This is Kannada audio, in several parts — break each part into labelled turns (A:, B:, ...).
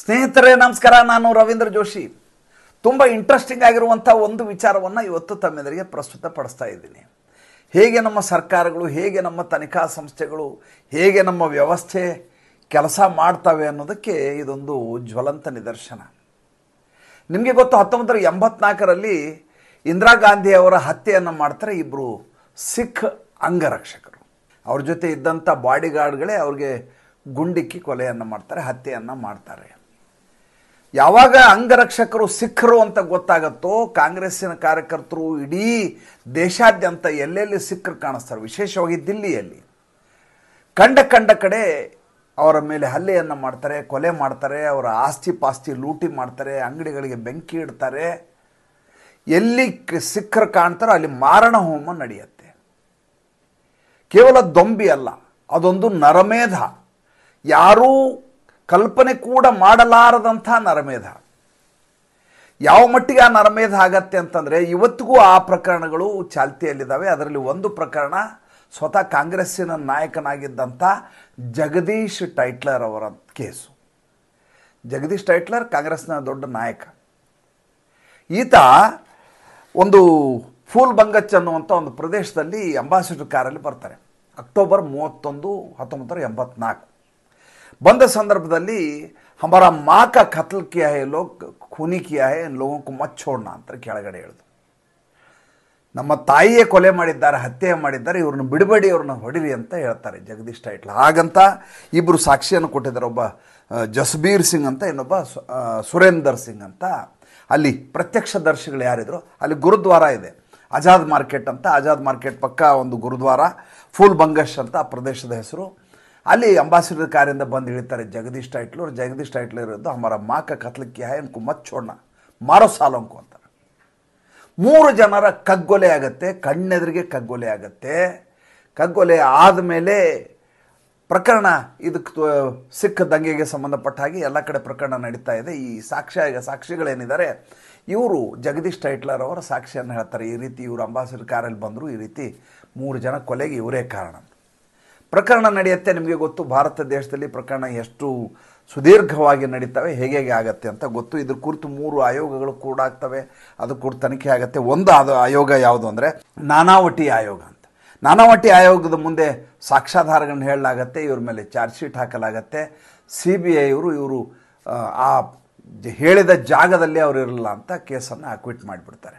A: ಸ್ನೇಹಿತರೆ ನಮಸ್ಕಾರ. ನಾನು ರವೀಂದ್ರ ಜೋಶಿ. ತುಂಬ ಇಂಟ್ರೆಸ್ಟಿಂಗ್ ಆಗಿರುವಂಥ ಒಂದು ವಿಚಾರವನ್ನು ಇವತ್ತು ತಮ್ಮೆದುರಿಗೆ ಪ್ರಸ್ತುತಪಡಿಸ್ತಾ ಇದ್ದೀನಿ. ಹೇಗೆ ನಮ್ಮ ಸರ್ಕಾರಗಳು, ಹೇಗೆ ನಮ್ಮ ತನಿಖಾ ಸಂಸ್ಥೆಗಳು, ಹೇಗೆ ನಮ್ಮ ವ್ಯವಸ್ಥೆ ಕೆಲಸ ಮಾಡ್ತವೆ ಅನ್ನೋದಕ್ಕೆ ಇದೊಂದು ಜ್ವಲಂತ ನಿದರ್ಶನ. ನಿಮಗೆ ಗೊತ್ತು, 1984ರಲ್ಲಿ ಇಂದಿರಾ ಗಾಂಧಿ ಅವರ ಹತ್ಯೆಯನ್ನು ಮಾಡ್ತಾರೆ ಇಬ್ಬರು ಸಿಖ್ ಅಂಗರಕ್ಷಕರು. ಅವ್ರ ಜೊತೆ ಇದ್ದಂಥ ಬಾಡಿಗಾರ್ಡ್ಗಳೇ ಅವ್ರಿಗೆ ಗುಂಡಿಕ್ಕಿ ಕೊಲೆಯನ್ನು ಮಾಡ್ತಾರೆ, ಹತ್ಯೆಯನ್ನು ಮಾಡ್ತಾರೆ. ಯಾವಾಗ ಅಂಗರಕ್ಷಕರು ಸಿಖ್ರು ಅಂತ ಗೊತ್ತಾಗತ್ತೋ, ಕಾಂಗ್ರೆಸ್ಸಿನ ಕಾರ್ಯಕರ್ತರು ಇಡೀ ದೇಶಾದ್ಯಂತ ಎಲ್ಲೆಲ್ಲಿ ಸಿಖ್ರು ಕಾಣಿಸ್ತಾರೆ, ವಿಶೇಷವಾಗಿ ದಿಲ್ಲಿಯಲ್ಲಿ ಕಂಡ ಕಡೆ ಅವರ ಮೇಲೆ ಹಲ್ಲೆಯನ್ನು ಮಾಡ್ತಾರೆ, ಕೊಲೆ ಮಾಡ್ತಾರೆ, ಅವರ ಆಸ್ತಿ ಪಾಸ್ತಿ ಲೂಟಿ ಮಾಡ್ತಾರೆ, ಅಂಗಡಿಗಳಿಗೆ ಬೆಂಕಿ ಇಡ್ತಾರೆ. ಎಲ್ಲಿ ಸಿಖ್ರು ಕಾಣ್ತಾರೋ ಅಲ್ಲಿ ಮಾರಣ ಹೋಮ ನಡೆಯುತ್ತೆ. ಕೇವಲ ದೊಂಬಿ ಅಲ್ಲ, ಅದೊಂದು ನರಮೇಧ, ಯಾರೂ ಕಲ್ಪನೆ ಕೂಡ ಮಾಡಲಾರದಂಥ ನರಮೇಧ. ಯಾವ ಮಟ್ಟಿಗೆ ಆ ನರಮೇಧ ಆಗತ್ತೆ ಅಂತಂದರೆ, ಇವತ್ತಿಗೂ ಆ ಪ್ರಕರಣಗಳು ಚಾಲ್ತಿಯಲ್ಲಿದ್ದಾವೆ. ಅದರಲ್ಲಿ ಒಂದು ಪ್ರಕರಣ ಸ್ವತಃ ಕಾಂಗ್ರೆಸ್ಸಿನ ನಾಯಕನಾಗಿದ್ದಂಥ ಜಗದೀಶ್ ಟೈಟ್ಲರ್ ಅವರ ಕೇಸು. ಜಗದೀಶ್ ಟೈಟ್ಲರ್ ಕಾಂಗ್ರೆಸ್ನ ದೊಡ್ಡ ನಾಯಕ. ಈತ ಒಂದು ಫೂಲ್ ಬಂಗಚ್ ಅನ್ನುವಂಥ ಒಂದು ಪ್ರದೇಶದಲ್ಲಿ ಅಂಬಾಸಿಡರ್ ಕಾರಲ್ಲಿ ಬರ್ತಾರೆ. ಅಕ್ಟೋಬರ್ 31, 1984 ಬಂದ ಸಂದರ್ಭದಲ್ಲಿ ಹಮಾರಾ ಮಾँ का कत्ल किया है, लोग खूनी किया है, इन लोगों को मत छोड़ना ಅಂತ ಕೆಳಗಡೆ ಹೇಳಿದ್ರು. ನಮ್ಮ ತಾಯಿಯೇ ಕೊಲೆ ಮಾಡಿದ್ದಾರೆ, ಹತ್ಯೆ ಮಾಡಿದ್ದಾರೆ, ಇವ್ರನ್ನ ಬಿಡಬೇಡಿ, ಇವ್ರನ್ನ ಹೊಡಿರಿ ಅಂತ ಹೇಳ್ತಾರೆ ಜಗದೀಶ್ ಟೈಟ್ಲರ್. ಹಾಗಂತ ಇಬ್ಬರು ಸಾಕ್ಷಿಯನ್ನು ಕೊಟ್ಟಿದ್ದಾರೆ. ಒಬ್ಬ ಜಸ್ಬೀರ್ ಸಿಂಗ್ ಅಂತ, ಇನ್ನೊಬ್ಬ ಸುರೇಂದರ್ ಸಿಂಗ್ ಅಂತ. ಅಲ್ಲಿ ಪ್ರತ್ಯಕ್ಷದರ್ಶಿಗಳು ಯಾರಿದ್ರು, ಅಲ್ಲಿ ಗುರುದ್ವಾರ ಇದೆ, ಆಜಾದ್ ಮಾರ್ಕೆಟ್ ಅಂತ. ಆಜಾದ್ ಮಾರ್ಕೆಟ್ ಪಕ್ಕ ಒಂದು ಗುರುದ್ವಾರ, ಫೂಲ್ ಬಂಗಶ್ ಅಂತ ಆ ಪ್ರದೇಶದ ಹೆಸರು. ಅಲ್ಲಿ ಅಂಬಾಸಿಡರ್ ಕಾರಿಂದ ಬಂದು ಇಳಿತಾರೆ ಜಗದೀಶ್ ಟೈಟ್ಲರ್. ಜಗದೀಶ್ ಟೈಟ್ಲರ್ ಇರೋದು ಹಮಾರ ಮಾँ का कत्ल किया है, इनको मत छोड़ना, ಮಾರೋ ಸಾಲೋಂಕು ಅಂತಾರೆ. 3 ಜನರ ಕಗ್ಗೊಲೆ ಆಗುತ್ತೆ, ಕಣ್ಣೆದುರಿಗೆ ಕಗ್ಗೊಲೆ ಆಗುತ್ತೆ. ಕಗ್ಗೊಲೆ ಆದಮೇಲೆ ಪ್ರಕರಣ, ಇದಕ್ಕೆ ಸಿಖ್ ದಂಗೆಗೆ ಸಂಬಂಧಪಟ್ಟ ಹಾಗೆ ಎಲ್ಲ ಕಡೆ ಪ್ರಕರಣ ನಡೀತಾ ಇದೆ. ಈ ಸಾಕ್ಷಿಗಳೇನಿದ್ದಾರೆ ಇವರು ಜಗದೀಶ್ ಟೈಟ್ಲರ್ ಅವರ ಸಾಕ್ಷಿಯನ್ನು ಹೇಳ್ತಾರೆ. ಈ ರೀತಿ ಇವರು ಅಂಬಾಸಿಡರ್ ಕಾರಲ್ಲಿ ಬಂದರು, ಈ ರೀತಿ 3 ಜನ ಕೊಲೆಗೆ ಇವರೇ ಕಾರಣ. ಪ್ರಕರಣ ನಡೆಯುತ್ತೆ. ನಿಮಗೆ ಗೊತ್ತು, ಭಾರತ ದೇಶದಲ್ಲಿ ಪ್ರಕರಣ ಎಷ್ಟು ಸುದೀರ್ಘವಾಗಿ ನಡೀತವೆ, ಹೇಗೆ ಆಗತ್ತೆ ಅಂತ ಗೊತ್ತು. ಇದ್ರ ಕುರಿತು 3 ಆಯೋಗಗಳು ಕೂಡ ಆಗ್ತವೆ, ಅದು ಕೂಡ ತನಿಖೆ ಆಗುತ್ತೆ. ಒಂದು ಆಯೋಗ ಯಾವುದು ಅಂದರೆ ನಾನಾವಟಿ ಆಯೋಗ ಅಂತ. ನಾನಾವಟಿ ಆಯೋಗದ ಮುಂದೆ ಸಾಕ್ಷ್ಯಾಧಾರಗಳನ್ನ ಹೇಳಲಾಗತ್ತೆ, ಇವ್ರ ಮೇಲೆ ಚಾರ್ಜ್ ಶೀಟ್ ಹಾಕಲಾಗತ್ತೆ. CBI ಇವರು ಆ ಹೇಳಿದ ಜಾಗದಲ್ಲಿ ಅವರು ಇರಲಿಲ್ಲ ಅಂತ ಕೇಸನ್ನು ಅಕ್ವಿಟ್ ಮಾಡಿಬಿಡ್ತಾರೆ.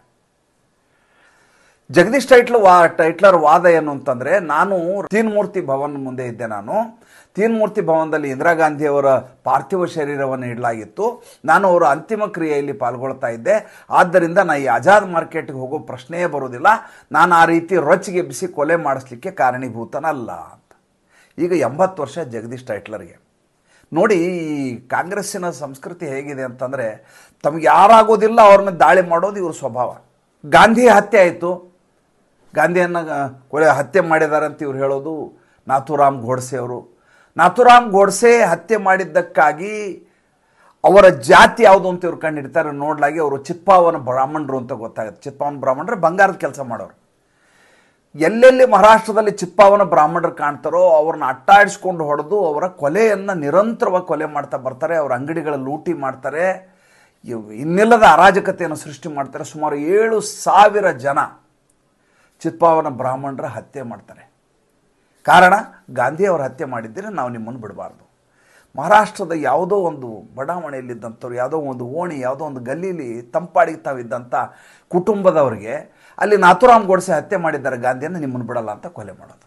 A: ಜಗದೀಶ್ ಟೈಟ್ಲರ್ ವಾದ ಏನು ಅಂತಂದರೆ, ನಾನು ತೀನ್ಮೂರ್ತಿ ಭವನ್ ಮುಂದೆ ಇದ್ದೆ. ನಾನು ತೀನ್ಮೂರ್ತಿ ಭವನದಲ್ಲಿ ಇಂದಿರಾ ಗಾಂಧಿಯವರ ಪಾರ್ಥಿವ ಶರೀರವನ್ನು ಇಡಲಾಗಿತ್ತು. ನಾನು ಅವರ ಅಂತಿಮ ಕ್ರಿಯೆಯಲ್ಲಿ ಪಾಲ್ಗೊಳ್ತಾ ಇದ್ದೆ. ಆದ್ದರಿಂದ ನಾನು ಈ ಆಜಾದ್ ಮಾರ್ಕೆಟ್ಗೆ ಹೋಗೋ ಪ್ರಶ್ನೆಯೇ ಬರೋದಿಲ್ಲ. ನಾನು ಆ ರೀತಿ ರೊಚ್ಚಿಗೆ ಬಿಸಿ ಕೊಲೆ ಮಾಡಿಸ್ಲಿಕ್ಕೆ ಕಾರಣೀಭೂತನಲ್ಲ ಅಂತ. ಈಗ 80 ವರ್ಷ ಜಗದೀಶ್ ಟೈಟ್ಲರ್ಗೆ. ನೋಡಿ, ಈ ಕಾಂಗ್ರೆಸ್ಸಿನ ಸಂಸ್ಕೃತಿ ಹೇಗಿದೆ ಅಂತಂದರೆ, ತಮಗೆ ಯಾರಾಗೋದಿಲ್ಲ ಅವ್ರ ಮೇಲೆ ದಾಳಿ ಮಾಡೋದು ಇವ್ರ ಸ್ವಭಾವ. ಗಾಂಧಿ ಹತ್ಯೆ ಆಯಿತು, ಗಾಂಧಿಯನ್ನು ಹತ್ಯೆ ಮಾಡಿದ್ದಾರೆ ಅಂತ ಇವ್ರು ಹೇಳೋದು ನಾಥೂರಾಮ್ ಗೋಡ್ಸೆ ಅವರು. ನಾಥೂರಾಮ್ ಗೋಡ್ಸೆ ಹತ್ಯೆ ಮಾಡಿದ್ದಕ್ಕಾಗಿ ಅವರ ಜಾತಿ ಯಾವುದು ಅಂತ ಇವ್ರು ಕಂಡಿಡ್ತಾರೆ. ನೋಡ್ಲಾಗಿ ಅವರು ಚಿತ್ಪಾವನ ಬ್ರಾಹ್ಮಣರು ಅಂತ ಗೊತ್ತಾಗುತ್ತೆ. ಚಿತ್ಪಾವನ ಬ್ರಾಹ್ಮಣರು ಬಂಗಾರದ ಕೆಲಸ ಮಾಡೋರು. ಎಲ್ಲೆಲ್ಲಿ ಮಹಾರಾಷ್ಟ್ರದಲ್ಲಿ ಚಿತ್ಪಾವನ ಬ್ರಾಹ್ಮಣರು ಕಾಣ್ತಾರೋ ಅವ್ರನ್ನ ಅಟ್ಟಾಡಿಸ್ಕೊಂಡು ಹೊಡೆದು ಅವರ ಕೊಲೆಯನ್ನು ನಿರಂತರವಾಗಿ ಕೊಲೆ ಮಾಡ್ತಾ ಬರ್ತಾರೆ. ಅವರ ಅಂಗಡಿಗಳ ಲೂಟಿ ಮಾಡ್ತಾರೆ, ಇನ್ನಿಲ್ಲದ ಅರಾಜಕತೆಯನ್ನು ಸೃಷ್ಟಿ ಮಾಡ್ತಾರೆ. ಸುಮಾರು 7,000 ಜನ ಚಿತ್ಪಾವನ ಬ್ರಾಹ್ಮಣರ ಹತ್ಯೆ ಮಾಡ್ತಾರೆ. ಕಾರಣ, ಗಾಂಧಿಯವರ ಹತ್ಯೆ ಮಾಡಿದ್ದರೆ ನಾವು ನಿಮ್ಮನ್ನು ಬಿಡಬಾರ್ದು. ಮಹಾರಾಷ್ಟ್ರದ ಯಾವುದೋ ಒಂದು ಬಡಾವಣೆಯಲ್ಲಿದ್ದಂಥವ್ರು, ಯಾವುದೋ ಒಂದು ಓಣಿ, ಯಾವುದೋ ಒಂದು ಗಲ್ಲೀಲಿ ತಂಪಾಡಿಗೆ ತಾವಿದ್ದಂಥ ಕುಟುಂಬದವರಿಗೆ ಅಲ್ಲಿ ನಾಥೂರಾಮ್ ಗೋಡ್ಸೆ ಹತ್ಯೆ ಮಾಡಿದ್ದಾರೆ, ಗಾಂಧಿಯನ್ನು ನಿಮ್ಮನ್ನು ಬಿಡಲ್ಲ ಅಂತ ಕೊಲೆ ಮಾಡೋದು.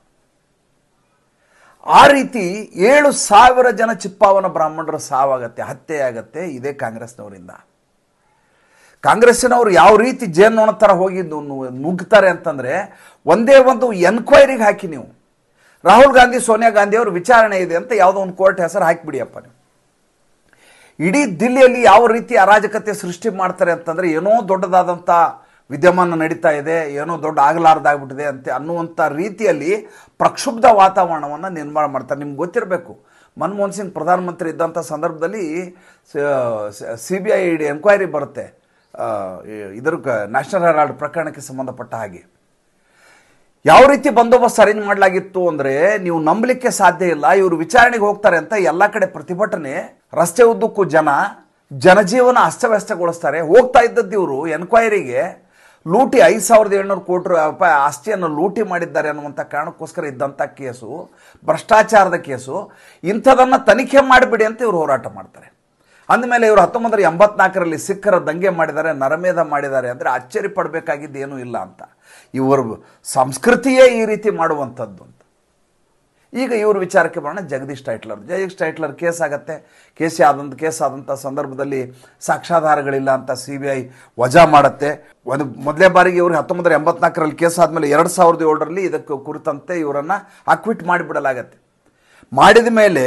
A: ಆ ರೀತಿ 7,000 ಜನ ಚಿತ್ಪಾವನ ಬ್ರಾಹ್ಮಣರ ಸಾವಾಗತ್ತೆ, ಹತ್ಯೆಯಾಗತ್ತೆ. ಇದೇ ಕಾಂಗ್ರೆಸ್ನವರಿಂದ. ಕಾಂಗ್ರೆಸ್ಸಿನವರು ಯಾವ ರೀತಿ ಜೇನ್ನೋಣ ಥರ ಹೋಗಿ ನುಗ್ತಾರೆ ಅಂತಂದರೆ, ಒಂದೇ ಒಂದು ಎನ್ಕ್ವೈರಿಗೆ ಹಾಕಿ ನೀವು ರಾಹುಲ್ ಗಾಂಧಿ, ಸೋನಿಯಾ ಗಾಂಧಿ ಅವರು ವಿಚಾರಣೆ ಇದೆ ಅಂತ ಯಾವುದೋ ಒಂದು ಕೋರ್ಟ್ ಹೆಸರು ಹಾಕಿಬಿಡಿಯಪ್ಪ ನೀವು. ಇಡೀ ದಿಲ್ಲಿಯಲ್ಲಿ ಯಾವ ರೀತಿ ಅರಾಜಕತೆ ಸೃಷ್ಟಿ ಮಾಡ್ತಾರೆ ಅಂತಂದರೆ, ಏನೋ ದೊಡ್ಡದಾದಂಥ ವಿದ್ಯಮಾನ ನಡೀತಾ ಇದೆ, ಏನೋ ದೊಡ್ಡ ಆಗಲಾರ್ದಾಗ್ಬಿಟ್ಟಿದೆ ಅಂತ ಅನ್ನುವಂಥ ರೀತಿಯಲ್ಲಿ ಪ್ರಕ್ಷುಬ್ಧ ವಾತಾವರಣವನ್ನು ನಿರ್ಮಾಣ ಮಾಡ್ತಾರೆ. ನಿಮ್ಗೆ ಗೊತ್ತಿರಬೇಕು, ಮನಮೋಹನ್ ಸಿಂಗ್ ಪ್ರಧಾನಮಂತ್ರಿ ಇದ್ದಂಥ ಸಂದರ್ಭದಲ್ಲಿ CBI ಎನ್ಕ್ವೈರಿ ಬರುತ್ತೆ ಇದರ ನ್ಯಾಷನಲ್ ಹೆರಾಲ್ಡ್ ಪ್ರಕರಣಕ್ಕೆ ಸಂಬಂಧಪಟ್ಟ ಹಾಗೆ. ಯಾವ ರೀತಿ ಬಂದೋಬಸ್ತ್ ಅರೇಂಜ್ ಮಾಡಲಾಗಿತ್ತು ಅಂದರೆ ನೀವು ನಂಬಲಿಕ್ಕೆ ಸಾಧ್ಯ ಇಲ್ಲ. ಇವರು ವಿಚಾರಣೆಗೆ ಹೋಗ್ತಾರೆ ಅಂತ ಎಲ್ಲ ಕಡೆ ಪ್ರತಿಭಟನೆ, ರಸ್ತೆ ಉದ್ದಕ್ಕೂ ಜನಜೀವನ ಅಸ್ತವ್ಯಸ್ತಗೊಳಿಸ್ತಾರೆ. ಹೋಗ್ತಾ ಇದ್ದದ್ದು ಇವರು ಎನ್ಕ್ವೈರಿಗೆ ಲೂಟಿ 5,700 ಕೋಟಿ ರೂಪಾಯಿ ಆಸ್ತಿಯನ್ನು ಲೂಟಿ ಮಾಡಿದ್ದಾರೆ ಅನ್ನುವಂಥ ಕಾರಣಕ್ಕೋಸ್ಕರ ಇದ್ದಂಥ ಕೇಸು, ಭ್ರಷ್ಟಾಚಾರದ ಕೇಸು. ಇಂಥದನ್ನು ತನಿಖೆ ಮಾಡಿಬಿಡಿ ಅಂತ ಇವರು ಹೋರಾಟ ಮಾಡ್ತಾರೆ. ಅಂದಮೇಲೆ ಇವರು 1984ರಲ್ಲಿ ಸಿಖ್ಖರ ದಂಗೆ ಮಾಡಿದ್ದಾರೆ, ನರಮೇಧ ಮಾಡಿದ್ದಾರೆ ಅಂದರೆ ಅಚ್ಚರಿ ಪಡಬೇಕಾಗಿದ್ದು ಏನೂ ಇಲ್ಲ ಅಂತ. ಇವರು ಸಂಸ್ಕೃತಿಯೇ ಈ ರೀತಿ ಮಾಡುವಂಥದ್ದು ಅಂತ. ಈಗ ಇವ್ರ ವಿಚಾರಕ್ಕೆ ಬರೋಣ. ಜಗದೀಶ್ ಟೈಟ್ಲರ್ ಕೇಸ್ ಆಗುತ್ತೆ. ಕೇಸ್ ಆದಂಥ ಸಂದರ್ಭದಲ್ಲಿ ಸಾಕ್ಷ್ಯಾಧಾರಗಳಿಲ್ಲ ಅಂತ CBI ವಜಾ ಮಾಡುತ್ತೆ. ಮೊದಲೇ ಬಾರಿಗೆ ಇವ್ರಿಗೆ 1984ರಲ್ಲಿ ಕೇಸ್ ಆದಮೇಲೆ 2007ರಲ್ಲಿ ಇದಕ್ಕೆ ಕುರಿತಂತೆ ಇವರನ್ನು ಅಕ್ವಿಟ್ ಮಾಡಿಬಿಡಲಾಗತ್ತೆ. ಮಾಡಿದ ಮೇಲೆ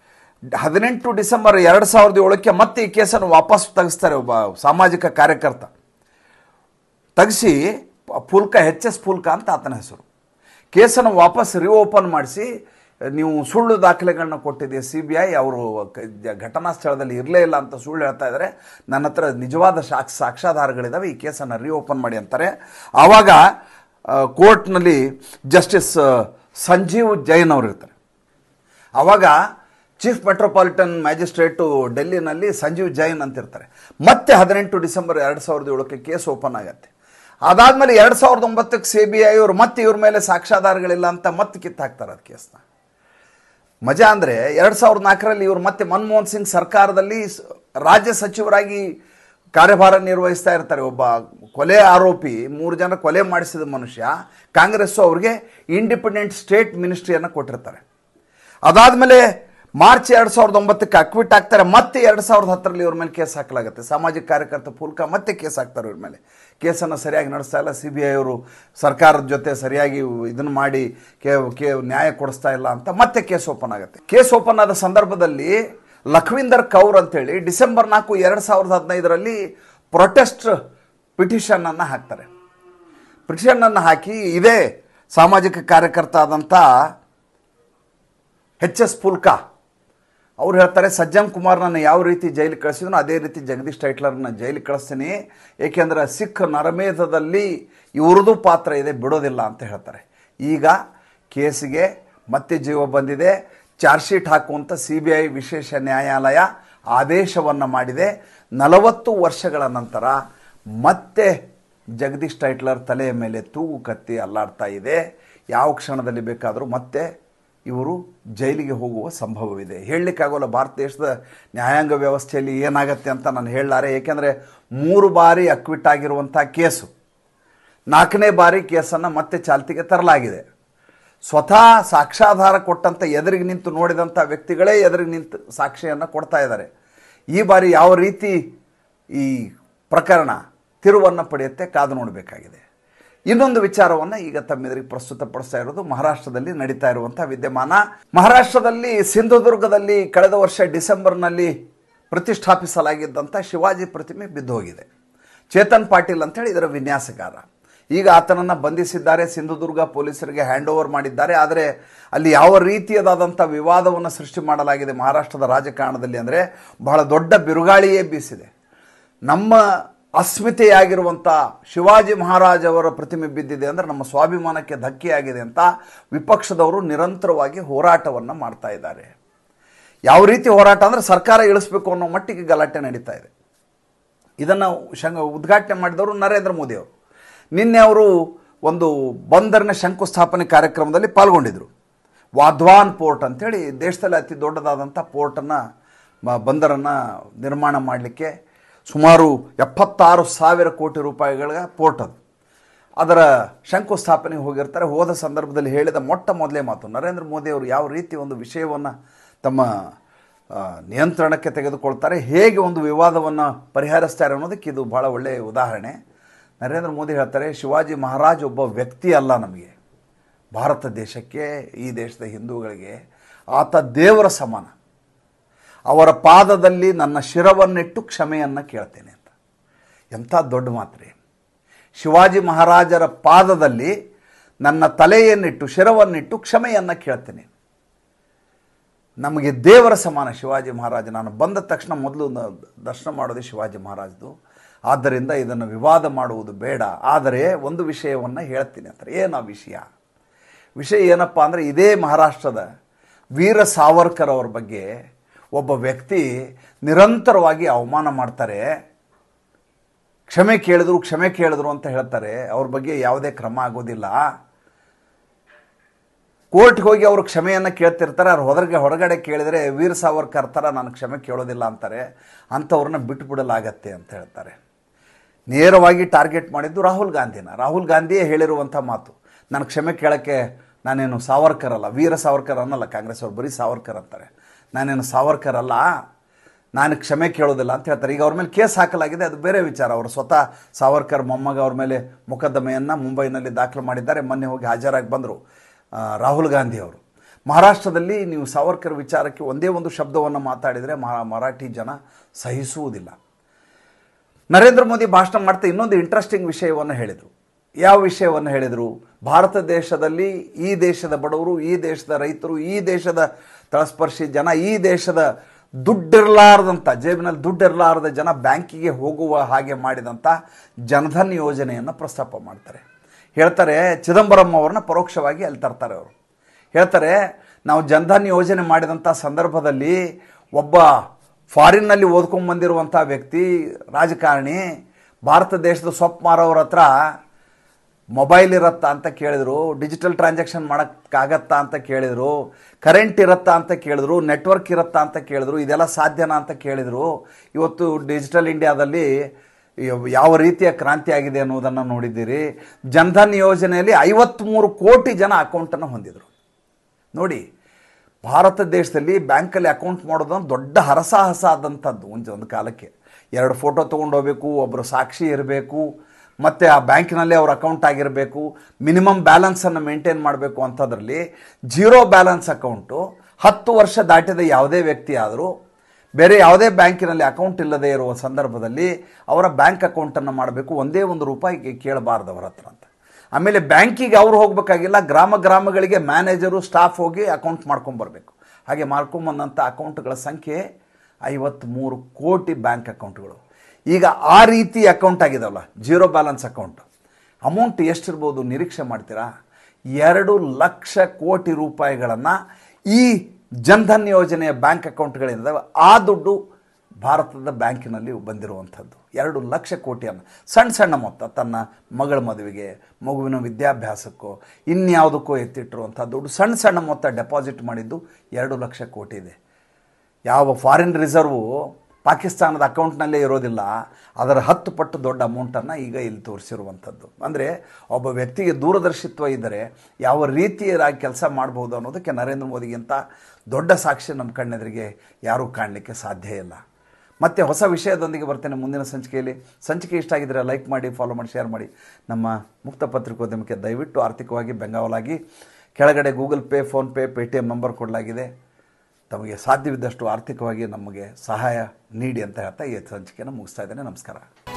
A: 18 ಡಿಸೆಂಬರ್ 2007ಕ್ಕೆ ಮತ್ತೆ ಈ ಕೇಸನ್ನು ವಾಪಸ್ ತೆಗೆಸ್ತಾರೆ. ಒಬ್ಬ ಸಾಮಾಜಿಕ ಕಾರ್ಯಕರ್ತ ತೆಗೆಸಿ, ಫುಲ್ಕ HS ಫುಲ್ಕ ಅಂತ ಆತನ ಹೆಸರು. ಕೇಸನ್ನು ವಾಪಸ್ ರಿಓಪನ್ ಮಾಡಿಸಿ, ನೀವು ಸುಳ್ಳು ದಾಖಲೆಗಳನ್ನ ಕೊಟ್ಟಿದೆ CBI, ಅವರು ಘಟನಾ ಸ್ಥಳದಲ್ಲಿ ಇರಲೇ ಇಲ್ಲ ಅಂತ ಸುಳ್ಳು ಹೇಳ್ತಾ ಇದ್ದಾರೆ, ನನ್ನ ಹತ್ರ ನಿಜವಾದ ಸಾಕ್ಷ್ಯಾಧಾರಗಳಿದ್ದಾವೆ, ಈ ಕೇಸನ್ನು ರಿಓಪನ್ ಮಾಡಿ ಅಂತಾರೆ. ಆವಾಗ ಕೋರ್ಟ್ನಲ್ಲಿ ಜಸ್ಟಿಸ್ ಸಂಜೀವ್ ಜೈನ್ ಅವರು ಇರ್ತಾರೆ. ಆವಾಗ ಚೀಫ್ ಮೆಟ್ರೋಪಾಲಿಟನ್ ಮ್ಯಾಜಿಸ್ಟ್ರೇಟು ಡೆಲ್ಲಿನಲ್ಲಿ ಸಂಜೀವ್ ಜೈನ್ ಅಂತಿರ್ತಾರೆ. ಮತ್ತೆ 18 ಡಿಸೆಂಬರ್ 2007ಕ್ಕೆ ಕೇಸ್ ಓಪನ್ ಆಗುತ್ತೆ. ಅದಾದಮೇಲೆ 2009ಕ್ಕೆ CBI ಅವರು ಮತ್ತೆ ಇವ್ರ ಮೇಲೆ ಸಾಕ್ಷ್ಯಾಧಾರಗಳಿಲ್ಲ ಅಂತ ಮತ್ತೆ ಕಿತ್ತಾಕ್ತಾರೆ ಅದು ಕೇಸ್ನ. ಮಜಾ ಅಂದರೆ 2004ರಲ್ಲಿ ಇವರು ಮತ್ತೆ ಮನಮೋಹನ್ ಸಿಂಗ್ ಸರ್ಕಾರದಲ್ಲಿ ರಾಜ್ಯ ಸಚಿವರಾಗಿ ಕಾರ್ಯಭಾರ ನಿರ್ವಹಿಸ್ತಾ ಇರ್ತಾರೆ. ಒಬ್ಬ ಕೊಲೆ ಆರೋಪಿ, 3 ಜನ ಕೊಲೆ ಮಾಡಿಸಿದ ಮನುಷ್ಯ, ಕಾಂಗ್ರೆಸ್ಸು ಅವ್ರಿಗೆ ಇಂಡಿಪೆಂಡೆಂಟ್ ಸ್ಟೇಟ್ ಮಿನಿಸ್ಟ್ರಿಯನ್ನು ಕೊಟ್ಟಿರ್ತಾರೆ. ಅದಾದಮೇಲೆ ಮಾರ್ಚ್ 2009ಕ್ಕೆ ಅಕ್ವಿಟ್ ಆಗ್ತಾರೆ. ಮತ್ತೆ 2010ರಲ್ಲಿ ಇವ್ರ ಮೇಲೆ ಕೇಸ್ ಹಾಕಲಾಗುತ್ತೆ. ಸಾಮಾಜಿಕ ಕಾರ್ಯಕರ್ತ ಫುಲ್ಕ ಮತ್ತೆ ಕೇಸ್ ಹಾಕ್ತಾರೆ ಇವ್ರ ಮೇಲೆ. ಕೇಸನ್ನು ಸರಿಯಾಗಿ ನಡೆಸ್ತಾ ಇಲ್ಲ CBI ಅವರು, ಸರ್ಕಾರದ ಜೊತೆ ಸರಿಯಾಗಿ ಇದನ್ನು ಮಾಡಿ ನ್ಯಾಯ ಕೊಡಿಸ್ತಾ ಇಲ್ಲ ಅಂತ ಮತ್ತೆ ಕೇಸ್ ಓಪನ್ ಆಗುತ್ತೆ. ಕೇಸ್ ಓಪನ್ ಆದ ಸಂದರ್ಭದಲ್ಲಿ ಲಖವಿಂದರ್ ಕೌರ್ ಅಂತೇಳಿ ಡಿಸೆಂಬರ್ 4, 2015ರಲ್ಲಿ ಪ್ರೊಟೆಸ್ಟ್ ಪಿಟಿಷನನ್ನು ಹಾಕ್ತಾರೆ. ಪಿಟಿಷನನ್ನು ಹಾಕಿ ಇದೇ ಸಾಮಾಜಿಕ ಕಾರ್ಯಕರ್ತ ಆದಂಥ HS ಫುಲ್ಕ ಅವ್ರು ಹೇಳ್ತಾರೆ, ಸಜ್ಜನ್ ಕುಮಾರ್ನನ್ನು ಯಾವ ರೀತಿ ಜೈಲಿಗೆ ಕಳಿಸಿದ್ರು ಅದೇ ರೀತಿ ಜಗದೀಶ್ ಟೈಟ್ಲರ್ನ ಜೈಲಿಗೆ ಕಳಿಸ್ತೀನಿ, ಏಕೆಂದರೆ ಸಿಖ್ ನರಮೇಧದಲ್ಲಿ ಇವ್ರದ್ದು ಪಾತ್ರ ಇದೆ, ಬಿಡೋದಿಲ್ಲ ಅಂತ ಹೇಳ್ತಾರೆ. ಈಗ ಕೇಸಿಗೆ ಮತ್ತೆ ಜೀವ ಬಂದಿದೆ. ಚಾರ್ಜ್ ಶೀಟ್ ಹಾಕುವಂಥ CBI ವಿಶೇಷ ನ್ಯಾಯಾಲಯ ಆದೇಶವನ್ನು ಮಾಡಿದೆ. 40 ವರ್ಷಗಳ ನಂತರ ಮತ್ತೆ ಜಗದೀಶ್ ಟೈಟ್ಲರ್ ತಲೆಯ ಮೇಲೆ ತೂಗು ಕತ್ತಿ ಅಲ್ಲಾಡ್ತಾ ಇದೆ. ಯಾವ ಕ್ಷಣದಲ್ಲಿ ಬೇಕಾದರೂ ಮತ್ತೆ ಇವರು ಜೈಲಿಗೆ ಹೋಗುವ ಸಂಭವವಿದೆ. ಹೇಳಲಿಕ್ಕಾಗೋಲ್ಲ ಭಾರತ ದೇಶದ ನ್ಯಾಯಾಂಗ ವ್ಯವಸ್ಥೆಯಲ್ಲಿ ಏನಾಗತ್ತೆ ಅಂತ ನಾನು ಹೇಳಲಾರೆ. ಏಕೆಂದರೆ 3 ಬಾರಿ ಅಕ್ವಿಟ್ ಆಗಿರುವಂಥ ಕೇಸು, 4ನೇ ಬಾರಿ ಕೇಸನ್ನು ಮತ್ತೆ ಚಾಲ್ತಿಗೆ ತರಲಾಗಿದೆ. ಸ್ವತಃ ಸಾಕ್ಷ್ಯಾಧಾರ ಕೊಟ್ಟಂಥ ಎದುರಿಗೆ ನಿಂತು ನೋಡಿದಂಥ ವ್ಯಕ್ತಿಗಳೇ ಎದುರಿಗೆ ನಿಂತು ಸಾಕ್ಷಿಯನ್ನು ಕೊಡ್ತಾ ಇದ್ದಾರೆ. ಈ ಬಾರಿ ಯಾವ ರೀತಿ ಈ ಪ್ರಕರಣ ತಿರುವನ್ನು ಪಡೆಯುತ್ತೆ ಕಾದು ನೋಡಬೇಕಾಗಿದೆ. ಇನ್ನೊಂದು ವಿಚಾರವನ್ನು ಈಗ ತಮ್ಮೆದುರಿಗೆ ಪ್ರಸ್ತುತಪಡಿಸ್ತಾ ಇರೋದು ಮಹಾರಾಷ್ಟ್ರದಲ್ಲಿ ನಡೀತಾ ಇರುವಂಥ ವಿದ್ಯಮಾನ. ಮಹಾರಾಷ್ಟ್ರದಲ್ಲಿ ಸಿಂಧುದುರ್ಗದಲ್ಲಿ ಕಳೆದ ವರ್ಷ ಡಿಸೆಂಬರ್ನಲ್ಲಿ ಪ್ರತಿಷ್ಠಾಪಿಸಲಾಗಿದ್ದಂಥ ಶಿವಾಜಿ ಪ್ರತಿಮೆ ಬಿದ್ದು ಹೋಗಿದೆ. ಚೇತನ್ ಪಾಟೀಲ್ ಅಂತೇಳಿ ಇದರ ವಿನ್ಯಾಸಕಾರ. ಈಗ ಆತನನ್ನು ಬಂಧಿಸಿದ್ದಾರೆ, ಸಿಂಧುದುರ್ಗ ಪೊಲೀಸರಿಗೆ ಹ್ಯಾಂಡ್ ಓವರ್ ಮಾಡಿದ್ದಾರೆ. ಆದರೆ ಅಲ್ಲಿ ಯಾವ ರೀತಿಯದಾದಂಥ ವಿವಾದವನ್ನು ಸೃಷ್ಟಿ ಮಾಡಲಾಗಿದೆ ಮಹಾರಾಷ್ಟ್ರದ ರಾಜಕಾರಣದಲ್ಲಿ ಅಂದರೆ ಬಹಳ ದೊಡ್ಡ ಬಿರುಗಾಳಿಯೇ ಬೀಸಿದೆ. ನಮ್ಮ ಅಸ್ಮಿತೆಯಾಗಿರುವಂಥ ಶಿವಾಜಿ ಮಹಾರಾಜ್ ಅವರ ಪ್ರತಿಮೆ ಬಿದ್ದಿದೆ ಅಂದರೆ ನಮ್ಮ ಸ್ವಾಭಿಮಾನಕ್ಕೆ ಧಕ್ಕೆಯಾಗಿದೆ ಅಂತ ವಿಪಕ್ಷದವರು ನಿರಂತರವಾಗಿ ಹೋರಾಟವನ್ನು ಮಾಡ್ತಾ ಇದ್ದಾರೆ. ಯಾವ ರೀತಿ ಹೋರಾಟ ಅಂದರೆ ಸರ್ಕಾರ ಇಳಿಸ್ಬೇಕು ಅನ್ನೋ ಮಟ್ಟಿಗೆ ಗಲಾಟೆ ನಡೀತಾ ಇದೆ. ಇದನ್ನು ಉದ್ಘಾಟನೆ ಮಾಡಿದವರು ನರೇಂದ್ರ ಮೋದಿ ಅವರು. ನಿನ್ನೆ ಅವರು ಒಂದು ಬಂದರಿನ ಶಂಕುಸ್ಥಾಪನೆ ಕಾರ್ಯಕ್ರಮದಲ್ಲಿ ಪಾಲ್ಗೊಂಡಿದ್ದರು. ವಾಧ್ವಾನ್ ಪೋರ್ಟ್ ಅಂಥೇಳಿ ದೇಶದಲ್ಲಿ ಅತಿ ದೊಡ್ಡದಾದಂಥ ಪೋರ್ಟನ್ನು, ಬಂದರನ್ನು ನಿರ್ಮಾಣ ಮಾಡಲಿಕ್ಕೆ ಸುಮಾರು 76,000 ಕೋಟಿ ರೂಪಾಯಿಗಳ ಪೋರ್ಟ್ ಅದು. ಅದರ ಶಂಕುಸ್ಥಾಪನೆಗೆ ಹೋಗಿರ್ತಾರೆ. ಹೋದ ಸಂದರ್ಭದಲ್ಲಿ ಹೇಳಿದ ಮೊದಲೇ ಮಾತು ನರೇಂದ್ರ ಮೋದಿ ಅವರು ಯಾವ ರೀತಿ ಒಂದು ವಿಷಯವನ್ನು ತಮ್ಮ ನಿಯಂತ್ರಣಕ್ಕೆ ತೆಗೆದುಕೊಳ್ತಾರೆ, ಹೇಗೆ ಒಂದು ವಿವಾದವನ್ನು ಪರಿಹರಿಸ್ತಾರೆ ಅನ್ನೋದಕ್ಕೆ ಇದು ಭಾಳ ಒಳ್ಳೆಯ ಉದಾಹರಣೆ. ನರೇಂದ್ರ ಮೋದಿ ಹೇಳ್ತಾರೆ, ಶಿವಾಜಿ ಮಹಾರಾಜ್ ಒಬ್ಬ ವ್ಯಕ್ತಿ ಅಲ್ಲ, ನಮಗೆ ಭಾರತ ದೇಶಕ್ಕೆ, ಈ ದೇಶದ ಹಿಂದೂಗಳಿಗೆ ಆತ ದೇವರ ಸಮಾನ. ಅವರ ಪಾದದಲ್ಲಿ ನನ್ನ ಶಿರವನ್ನಿಟ್ಟು ಕ್ಷಮೆಯನ್ನು ಕೇಳ್ತೇನೆ ಅಂತ. ಎಂಥ ದೊಡ್ಡ ಮಾತ್ರೆ. ಶಿವಾಜಿ ಮಹಾರಾಜರ ಪಾದದಲ್ಲಿ ನನ್ನ ತಲೆಯನ್ನಿಟ್ಟು ಶಿರವನ್ನಿಟ್ಟು ಕ್ಷಮೆಯನ್ನು ಕೇಳ್ತೇನೆ. ನಮಗೆ ದೇವರ ಸಮಾನ ಶಿವಾಜಿ ಮಹಾರಾಜ. ನಾನು ಬಂದ ತಕ್ಷಣ ಮೊದಲು ದರ್ಶನ ಮಾಡೋದು ಶಿವಾಜಿ ಮಹಾರಾಜದು. ಆದ್ದರಿಂದ ಇದನ್ನು ವಿವಾದ ಮಾಡುವುದು ಬೇಡ. ಆದರೆ ಒಂದು ವಿಷಯವನ್ನು ಹೇಳ್ತೀನಿ ಅಂತಾರೆ. ಏನು ಆ ವಿಷಯ? ವಿಷಯ ಏನಪ್ಪ ಅಂದರೆ, ಇದೇ ಮಹಾರಾಷ್ಟ್ರದ ವೀರ ಸಾವರ್ಕರ್ ಅವ್ರ ಬಗ್ಗೆ ಒಬ್ಬ ವ್ಯಕ್ತಿ ನಿರಂತರವಾಗಿ ಅವಮಾನ ಮಾಡ್ತಾರೆ. ಕ್ಷಮೆ ಕೇಳಿದ್ರು ಅಂತ ಹೇಳ್ತಾರೆ. ಅವ್ರ ಬಗ್ಗೆ ಯಾವುದೇ ಕ್ರಮ ಆಗೋದಿಲ್ಲ. ಕೋರ್ಟ್ಗೆ ಹೋಗಿ ಅವರು ಕ್ಷಮೆಯನ್ನು ಕೇಳ್ತಿರ್ತಾರೆ. ಅವ್ರು ಹೊರಗಡೆ ಕೇಳಿದರೆ ವೀರ ಸಾವರ್ಕರ್ ಥರ ನಾನು ಕ್ಷಮೆ ಕೇಳೋದಿಲ್ಲ ಅಂತಾರೆ. ಅಂಥವ್ರನ್ನ ಬಿಟ್ಟುಬಿಡಲಾಗತ್ತೆ ಅಂತ ಹೇಳ್ತಾರೆ. ನೇರವಾಗಿ ಟಾರ್ಗೆಟ್ ಮಾಡಿದ್ದು ರಾಹುಲ್ ಗಾಂಧಿಯೇ ಹೇಳಿರುವಂಥ ಮಾತು. ನಾನು ಕ್ಷಮೆ ಕೇಳೋಕ್ಕೆ ನಾನೇನು ಸಾವರ್ಕರ್ ಅಲ್ಲ, ವೀರ ಸಾವರ್ಕರ್ ಅನ್ನಲ್ಲ. ಕಾಂಗ್ರೆಸ್ ಅವ್ರು ಬರೀ ಸಾವರ್ಕರ್ ಅಂತಾರೆ. ನಾನೇನು ಸಾವರ್ಕರ್ ಅಲ್ಲ, ನಾನು ಕ್ಷಮೆ ಕೇಳೋದಿಲ್ಲ ಅಂತ ಹೇಳ್ತಾರೆ. ಈಗ ಅವ್ರ ಮೇಲೆ ಕೇಸ್ ಹಾಕಲಾಗಿದೆ, ಅದು ಬೇರೆ ವಿಚಾರ. ಅವರು ಸ್ವತಃ ಸಾವರ್ಕರ್ ಮೊಮ್ಮಗ ಅವ್ರ ಮೇಲೆ ಮೊಕದ್ದಮೆಯನ್ನು ಮುಂಬೈನಲ್ಲಿ ದಾಖಲು ಮಾಡಿದ್ದಾರೆ. ಮೊನ್ನೆ ಹೋಗಿ ಹಾಜರಾಗಿ ಬಂದರು ರಾಹುಲ್ ಗಾಂಧಿ ಅವರು. ಮಹಾರಾಷ್ಟ್ರದಲ್ಲಿ ನೀವು ಸಾವರ್ಕರ್ ವಿಚಾರಕ್ಕೆ ಒಂದೇ ಒಂದು ಶಬ್ದವನ್ನು ಮಾತಾಡಿದರೆ ಮರಾಠಿ ಜನ ಸಹಿಸುವುದಿಲ್ಲ. ನರೇಂದ್ರ ಮೋದಿ ಭಾಷಣ ಮಾಡ್ತಾ ಇನ್ನೊಂದು ಇಂಟ್ರೆಸ್ಟಿಂಗ್ ವಿಷಯವನ್ನು ಹೇಳಿದರು. ಯಾವ ವಿಷಯವನ್ನು ಹೇಳಿದರು? ಭಾರತ ದೇಶದಲ್ಲಿ ಈ ದೇಶದ ಬಡವರು, ಈ ದೇಶದ ರೈತರು, ಈ ದೇಶದ ತಳಸ್ಪರ್ಶಿ ಜನ, ಈ ದೇಶದ ದುಡ್ಡಿರಲಾರದಂಥ, ಜೇಬಿನಲ್ಲಿ ದುಡ್ಡಿರಲಾರದ ಜನ ಬ್ಯಾಂಕಿಗೆ ಹೋಗುವ ಹಾಗೆ ಮಾಡಿದಂಥ ಜನಧನ್ ಯೋಜನೆಯನ್ನು ಪ್ರಸ್ತಾಪ ಮಾಡ್ತಾರೆ. ಹೇಳ್ತಾರೆ, ಚಿದಂಬರಂ ಅವ್ರನ್ನ ಪರೋಕ್ಷವಾಗಿ ಅಲ್ಲಿ ತರ್ತಾರೆ. ಅವರು ಹೇಳ್ತಾರೆ, ನಾವು ಜನಧನ್ ಯೋಜನೆ ಮಾಡಿದಂಥ ಸಂದರ್ಭದಲ್ಲಿ ಒಬ್ಬ ಫಾರಿನ್ನಲ್ಲಿ ಓದ್ಕೊಂಡ್ಬಂದಿರುವಂಥ ವ್ಯಕ್ತಿ, ರಾಜಕಾರಣಿ, ಭಾರತ ದೇಶದ ಸೊಪ್ಪು ಮಾರೋರ ಹತ್ರ ಮೊಬೈಲ್ ಇರುತ್ತಾ ಅಂತ ಕೇಳಿದರು, ಡಿಜಿಟಲ್ ಟ್ರಾನ್ಸಾಕ್ಷನ್ ಮಾಡೋಕ್ಕಾಗತ್ತಾ ಅಂತ ಕೇಳಿದರು, ಕರೆಂಟ್ ಇರುತ್ತಾ ಅಂತ ಕೇಳಿದ್ರು, ನೆಟ್ವರ್ಕ್ ಇರುತ್ತಾ ಅಂತ ಕೇಳಿದ್ರು, ಇದೆಲ್ಲ ಸಾಧ್ಯನಾ ಅಂತ ಕೇಳಿದರು. ಇವತ್ತು ಡಿಜಿಟಲ್ ಇಂಡಿಯಾದಲ್ಲಿ ಯಾವ ರೀತಿಯ ಕ್ರಾಂತಿ ಆಗಿದೆ ಅನ್ನೋದನ್ನು ನೋಡಿದ್ದೀರಿ. ಜನಧನ್ ಯೋಜನೆಯಲ್ಲಿ 53 ಕೋಟಿ ಜನ ಅಕೌಂಟನ್ನು ಹೊಂದಿದರು. ನೋಡಿ, ಭಾರತ ದೇಶದಲ್ಲಿ ಬ್ಯಾಂಕಲ್ಲಿ ಅಕೌಂಟ್ ಮಾಡೋದೊಂದು ದೊಡ್ಡ ಹರಸಾಹಸ ಆದಂಥದ್ದು. ಒಂದು ಕಾಲಕ್ಕೆ 2 ಫೋಟೋ ತೊಗೊಂಡು ಹೋಗಬೇಕು, ಒಬ್ಬರು ಸಾಕ್ಷಿ ಇರಬೇಕು, ಮತ್ತು ಆ ಬ್ಯಾಂಕಿನಲ್ಲಿ ಅವ್ರ ಅಕೌಂಟ್ ಆಗಿರಬೇಕು, ಮಿನಿಮಮ್ ಬ್ಯಾಲೆನ್ಸನ್ನು ಮೇಂಟೈನ್ ಮಾಡಬೇಕು. ಅಂಥದ್ರಲ್ಲಿ ಜೀರೋ ಬ್ಯಾಲೆನ್ಸ್ ಅಕೌಂಟು 10 ವರ್ಷ ದಾಟಿದ ಯಾವುದೇ ವ್ಯಕ್ತಿ ಆದರೂ ಬೇರೆ ಯಾವುದೇ ಬ್ಯಾಂಕಿನಲ್ಲಿ ಅಕೌಂಟ್ ಇಲ್ಲದೆ ಇರುವ ಸಂದರ್ಭದಲ್ಲಿ ಅವರ ಬ್ಯಾಂಕ್ ಅಕೌಂಟನ್ನು ಮಾಡಬೇಕು. ಒಂದೇ ಒಂದು ರೂಪಾಯಿಗೆ ಕೇಳಬಾರ್ದು ಅವರ ಹತ್ರ ಅಂತ. ಆಮೇಲೆ ಬ್ಯಾಂಕಿಗೆ ಅವ್ರು ಹೋಗಬೇಕಾಗಿಲ್ಲ, ಗ್ರಾಮಗಳಿಗೆ ಮ್ಯಾನೇಜರು, ಸ್ಟಾಫ್ ಹೋಗಿ ಅಕೌಂಟ್ ಮಾಡ್ಕೊಂಬರ್ಬೇಕು. ಹಾಗೆ ಮಾಡ್ಕೊಂಬಂದಂಥ ಅಕೌಂಟ್ಗಳ ಸಂಖ್ಯೆ 53 ಕೋಟಿ ಬ್ಯಾಂಕ್ ಅಕೌಂಟ್ಗಳು. ಈಗ ಆ ರೀತಿ ಅಕೌಂಟ್ ಆಗಿದಾವಲ್ಲ, ಜೀರೋ ಬ್ಯಾಲೆನ್ಸ್ ಅಕೌಂಟ್, ಅಮೌಂಟ್ ಎಷ್ಟಿರ್ಬೋದು ನಿರೀಕ್ಷೆ ಮಾಡ್ತೀರಾ? 2 ಲಕ್ಷ ಕೋಟಿ ರೂಪಾಯಿಗಳನ್ನು ಈ ಜನಧನ್ ಯೋಜನೆಯ ಬ್ಯಾಂಕ್ ಅಕೌಂಟ್ಗಳಿಂದ ಆ ದುಡ್ಡು ಭಾರತದ ಬ್ಯಾಂಕಿನಲ್ಲಿ ಬಂದಿರುವಂಥದ್ದು. 2 ಲಕ್ಷ ಕೋಟಿಯನ್ನು, ಸಣ್ಣ ಮೊತ್ತ, ತನ್ನ ಮಗಳ ಮದುವೆಗೆ, ಮಗುವಿನ ವಿದ್ಯಾಭ್ಯಾಸಕ್ಕೋ ಇನ್ಯಾವುದಕ್ಕೋ ಎತ್ತಿಟ್ಟಿರುವಂಥ ದುಡ್ಡು, ಸಣ್ಣ ಮೊತ್ತ ಡೆಪಾಸಿಟ್ ಮಾಡಿದ್ದು 2 ಲಕ್ಷ ಕೋಟಿ ಇದೆ. ಯಾವ ಫಾರಿನ್ ರಿಸರ್ವು ಪಾಕಿಸ್ತಾನದ ಅಕೌಂಟ್ನಲ್ಲೇ ಇರೋದಿಲ್ಲ, ಅದರ 10 ಪಟ್ಟು ದೊಡ್ಡ ಅಮೌಂಟನ್ನು ಈಗ ಇಲ್ಲಿ ತೋರಿಸಿರುವಂಥದ್ದು. ಅಂದರೆ ಒಬ್ಬ ವ್ಯಕ್ತಿಗೆ ದೂರದರ್ಶಿತ್ವ ಇದ್ದರೆ ಯಾವ ರೀತಿಯಾಗಿ ಕೆಲಸ ಮಾಡ್ಬೋದು ಅನ್ನೋದಕ್ಕೆ ನರೇಂದ್ರ ಮೋದಿಗಿಂತ ದೊಡ್ಡ ಸಾಕ್ಷಿ ನಮ್ಮ ಕಣ್ಣೆದುರಿಗೆ ಯಾರೂ ಕಾಣಲಿಕ್ಕೆ ಸಾಧ್ಯ ಇಲ್ಲ. ಮತ್ತೆ ಹೊಸ ವಿಷಯದೊಂದಿಗೆ ಬರ್ತೇನೆ ಮುಂದಿನ ಸಂಚಿಕೆಯಲ್ಲಿ. ಸಂಚಿಕೆ ಇಷ್ಟ ಆಗಿದ್ದರೆ ಲೈಕ್ ಮಾಡಿ, ಫಾಲೋ ಮಾಡಿ, ಶೇರ್ ಮಾಡಿ. ನಮ್ಮ ಮುಕ್ತ ಪತ್ರಿಕೋದ್ಯಮಕ್ಕೆ ದಯವಿಟ್ಟು ಆರ್ಥಿಕವಾಗಿ ಬೆಂಗಾವಲಾಗಿ. ಕೆಳಗಡೆ Google Pay, PhonePe, Paytm number ಕೊಡಲಾಗಿದೆ. ತಮಗೆ ಸಾಧ್ಯವಿದ್ದಷ್ಟು ಆರ್ಥಿಕವಾಗಿ ನಮಗೆ ಸಹಾಯ ನೀಡಿ ಅಂತ ಹೇಳ್ತಾ ಈ ಸಂಚಿಕೆಯನ್ನು ಮುಗಿಸ್ತಾ ಇದ್ದೇನೆ. ನಮಸ್ಕಾರ.